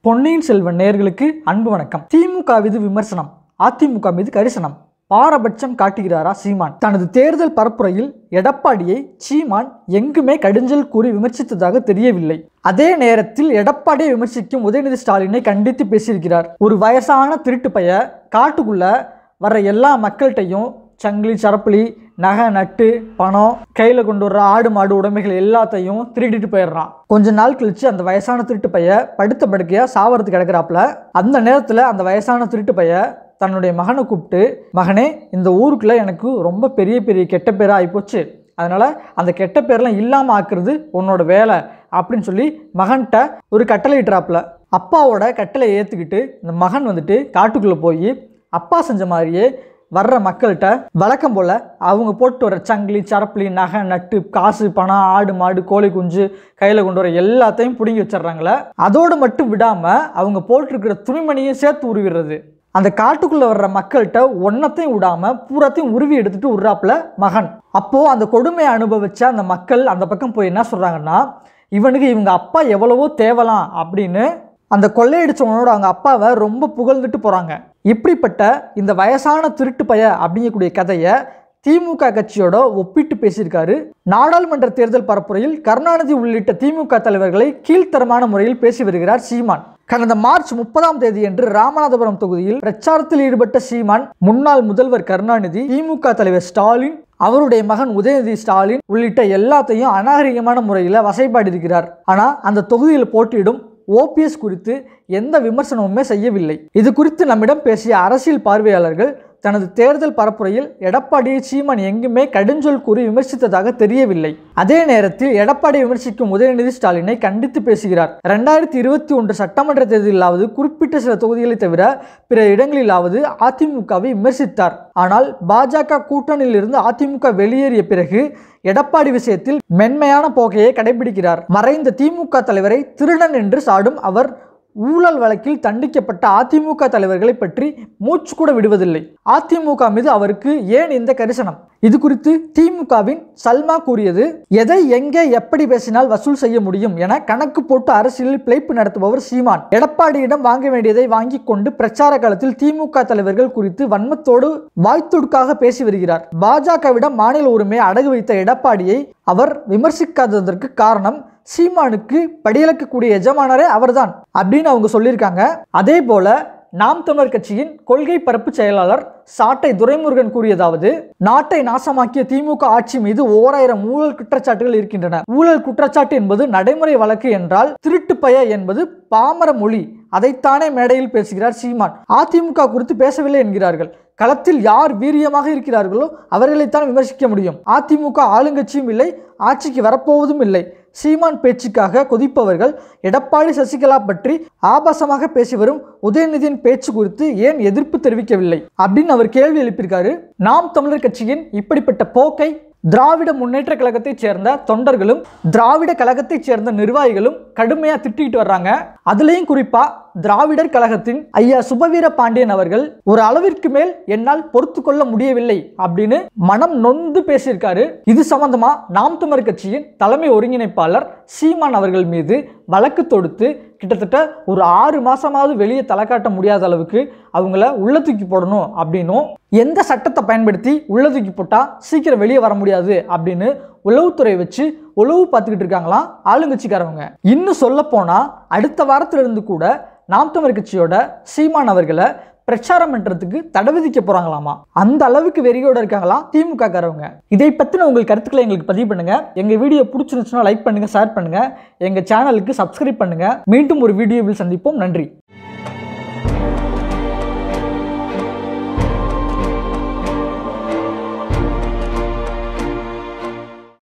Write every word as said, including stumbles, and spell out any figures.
பொன்னியின் செல்வன் நேயர்களுக்கு அன்பு வணக்கம். திமுக மீது விமர்சனம், அதிமுக மீது கரிசனம். பாரபட்சம் காட்டுகிறாரா சீமான்? தனது தேர்தல் பரப்புரையில் எடப்பாடியை சீமான் எங்குமே கடிஞ்சல் கூறி விமர்சித்ததாக தெரியவில்லை. அதே நேரத்தில் எடப்பாடியை விமர்சிக்கும் உதயநிதி ஸ்டாலினை கண்டித்து பேசியிருக்கிறார். ஒரு வயசான திருட்டு பைய காட்டுக்குள்ள வர்ற எல்லா மக்கள்கிட்டையும் சங்கிலி சரப்புலி நகை நட்டு பணம் கையில் கொண்டு வர்ற ஆடு மாடு உடைமைகள் எல்லாத்தையும் திருடிட்டு போயிடுறான். கொஞ்ச நாள் கழிச்சு அந்த வயசான திருட்டு பைய படுத்த படுக்கையா சாவறதுக்கு கிடக்குறாப்புல. அந்த நேரத்தில் அந்த வயசான திருட்டு பைய தன்னுடைய மகனை கூப்பிட்டு, மகனே, இந்த ஊருக்குள்ள எனக்கு ரொம்ப பெரிய பெரிய கெட்ட பேராக ஆகிப்போச்சு, அதனால அந்த கெட்ட பேர்லாம் இல்லாமல் ஆக்குறது உன்னோட வேலை அப்படின்னு சொல்லி மகன்கிட்ட ஒரு கட்டளை இட்டுறாப்புல. அப்பாவோட கட்டளை ஏற்றுக்கிட்டு இந்த மகன் வந்துட்டு காட்டுக்குள்ளே போய் அப்பா செஞ்ச மாதிரியே வர்ற மக்கள்கிட்ட வழக்கம் போல் அவங்க போட்டு வர சங்கிலி சரப்புலி நகை நட்டு காசு பணம் ஆடு மாடு கோழி குஞ்சு கையில் கொண்டு வர எல்லாத்தையும் பிடுங்கி வச்சிட்றாங்களே. அதோடு மட்டும் விடாமல் அவங்க போட்டிருக்கிற துணிமணியும் சேர்த்து உருவிடுறது. அந்த காட்டுக்குள்ளே வர்ற மக்கள்கிட்ட ஒன்றத்தையும் விடாமல் பூராத்தையும் உருவி எடுத்துகிட்டு விட்றாப்புல மகன். அப்போது அந்த கொடுமையை அனுபவிச்ச அந்த மக்கள் அந்த பக்கம் போய் என்ன சொல்கிறாங்கன்னா, இவனுக்கு இவங்க அப்பா எவ்வளவோ தேவலாம் அப்படின்னு அந்த கொள்ளையடிச்சவனோட அவங்க அப்பாவை ரொம்ப புகழ்ந்துட்டு போகிறாங்க. இப்படிப்பட்ட இந்த வயசான திருட்டு பைய அப்படிங்கக்கூடிய கதையை திமுக கட்சியோட ஒப்பிட்டு பேசியிருக்காரு. நாடாளுமன்ற தேர்தல் பரப்புரையில் கருணாநிதி உள்ளிட்ட திமுக தலைவர்களை கீழ்த்தரமான முறையில் பேசி வருகிறார் சீமான். கடந்த மார்ச் முப்பதாம் தேதி அன்று ராமநாதபுரம் தொகுதியில் பிரச்சாரத்தில் ஈடுபட்ட சீமான் முன்னாள் முதல்வர் கருணாநிதி, திமுக தலைவர் ஸ்டாலின், அவருடைய மகன் உதயநிதி ஸ்டாலின் உள்ளிட்ட எல்லாத்தையும் அநாகரிகமான முறையில் வசைபாடி இருக்கிறார். ஆனால் அந்த தொகுதியில் போட்டியிடும் ஓபிஎஸ் குறித்து எந்த விமர்சனமுமே செய்யவில்லை. இது குறித்து நம்மிடம் பேசிய அரசியல் பார்வையாளர்கள் தனது தேர்தல் பரப்புரையில் எடப்பாடியை சீமான் எங்குமே கடுஞ்சொல் கூறி விமர்சித்ததாக தெரியவில்லை. அதே நேரத்தில் எடப்பாடியை விமர்சிக்கும் உதயநிதி ஸ்டாலினை கண்டித்து பேசுகிறார். இரண்டாயிரத்தி இருபத்தி ஒன்று சட்டமன்ற தேர்தலிலாவது குறிப்பிட்ட சில தொகுதிகளை தவிர பிற இடங்களிலாவது அதிமுகவை விமர்சித்தார். ஆனால் பாஜக கூட்டணியில் இருந்து அதிமுக வெளியேறிய பிறகு எடப்பாடி விஷயத்தில் மென்மையான போக்கையை கடைபிடிக்கிறார். மறைந்த திமுக தலைவரை திருடன் என்று சாடும் அவர் ஊழல் வழக்கில் தண்டிக்கப்பட்ட அதிமுக தலைவர்களை பற்றி மூச்சு கூட விடுவதில்லை. அதிமுக மீது அவருக்கு ஏன் இந்த கரிசனம்? இது குறித்து திமுகவின் சல்மா கூறியது, எதை எங்கே எப்படி பேசினால் வசூல் செய்ய முடியும் என கணக்கு போட்டு அரசியலில் பிழைப்பு நடத்துபவர் சீமான். எடப்பாடியிடம் வாங்க வேண்டியதை வாங்கி கொண்டு பிரச்சார காலத்தில் திமுக தலைவர்கள் குறித்து வன்மத்தோடு வாய்த்துடுக்காக பேசி வருகிறார். பாஜகவிடம் மாநில உரிமையை அடகு வைத்த எடப்பாடியை அவர் விமர்சிக்காததற்கு காரணம் சீமானுக்கு படியளக்கக்கூடிய எஜமானரே அவர்தான் அப்படின்னு அவங்க சொல்லியிருக்காங்க. அதே போல நாம் தமிழர் கட்சியின் கொள்கை பரப்பு செயலாளர் சாட்டை துரைமுருகன் கூறியதாவது, நாட்டை நாசமாக்கிய திமுக ஆட்சி மீது ஓராயிரம் ஊழல் குற்றச்சாட்டுகள் இருக்கின்றன. ஊழல் குற்றச்சாட்டு என்பது நடைமுறை வழக்கு என்றால் திருட்டு பய என்பது பாமர மொழி. அதைத்தானே மேடையில் பேசுகிறார் சீமான். அதிமுக குறித்து பேசவில்லை என்கிறார்கள். களத்தில் யார் வீரியமாக இருக்கிறார்களோ அவர்களைத்தான் விமர்சிக்க முடியும். அதிமுக ஆளுங்கட்சியும் இல்லை, ஆட்சிக்கு வரப்போவதும் இல்லை. சீமான் பேச்சுக்காக கொதிப்பவர்கள் எடப்பாடி சசிகலா பற்றி ஆபாசமாக பேசி வரும் உதயநிதியின் பேச்சு குறித்து ஏன் எதிர்ப்பு தெரிவிக்கவில்லை அப்படின்னு அவர் கேள்வி எழுப்பியிருக்காரு. நாம் தமிழர் கட்சியின் இப்படிப்பட்ட போக்கை திராவிட முன்னேற்ற கழகத்தைச் சேர்ந்த தொண்டர்களும் திராவிட கழகத்தைச் சேர்ந்த நிர்வாகிகளும் கடுமையா திட்டிட்டு வர்றாங்க. அதுலேயும் குறிப்பா திராவிடர் கழகத்தின் ஐயா சுபவீர பாண்டியன் அவர்கள் ஒரு அளவிற்கு மேல் என்னால் பொறுத்து கொள்ள முடியவில்லை அப்படின்னு மனம் நொந்து பேசியிருக்காரு. இது சம்பந்தமா நாம் தமிழர் கட்சியின் தலைமை ஒருங்கிணைப்பாளர் சீமான் அவர்கள் மீது வழக்கு தொடுத்து கிட்டத்தட்ட ஒரு ஆறு மாசமாவது வெளியே தலை காட்ட முடியாத அளவுக்கு அவங்கள உள்ள தூக்கி போடணும் அப்படின்னும், எந்த சட்டத்தை பயன்படுத்தி உள்ள தூக்கி போட்டா சீக்கிரம் வெளியே வர முடியாது அப்படின்னு உளவுத்துறை வச்சு உளவு பார்த்துக்கிட்டு இருக்காங்களாம் ஆளுங்கட்சிக்காரவங்க. இன்னும் சொல்ல போனா அடுத்த வாரத்திலிருந்து கூட நாம் தமிழர் கட்சியோட சீமான் அவர்களை பிரச்சாரம் பண்றதுக்கு தடை விதிக்க போறாங்களாமா. அந்த அளவுக்கு வெறியோட இருக்காங்களாம் திமுக காரவங்க. இதை பத்தின உங்கள் கருத்துக்களை எங்களுக்கு பதிவு பண்ணுங்க. எங்க வீடியோ பிடிச்சிருந்துச்சுன்னா லைக் பண்ணுங்க, ஷேர் பண்ணுங்க, எங்க சேனலுக்கு சப்ஸ்கிரைப் பண்ணுங்க. மீண்டும் ஒரு வீடியோவில் சந்திப்போம். நன்றி.